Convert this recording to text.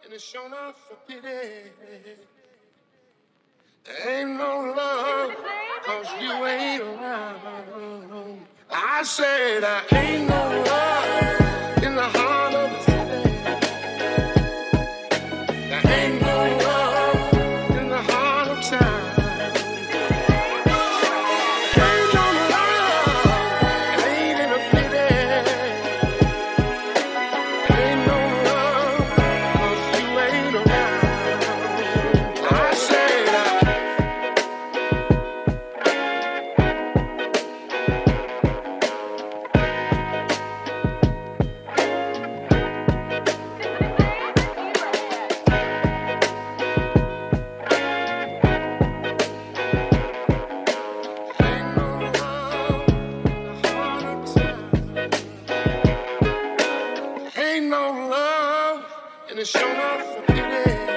and it's shown up for pity. There ain't no love, cause you ain't around. I said I ain't no love in the heart of the city. There ain't no love in the heart of town. Ain't no love, ain't in a pity. Ain't no love, cause you ain't around. I said ain't no love, and it's shown up for pity.